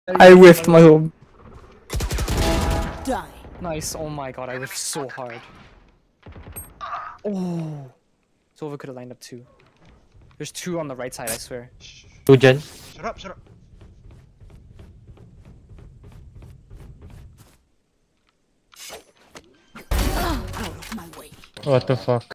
I whiffed my home. Die. Nice. Oh my god, I whiffed so hard. Oh. Sova could have lined up two. There's two on the right side, I swear. Two gen. Shut up, shut up. Out of my way. What the fuck?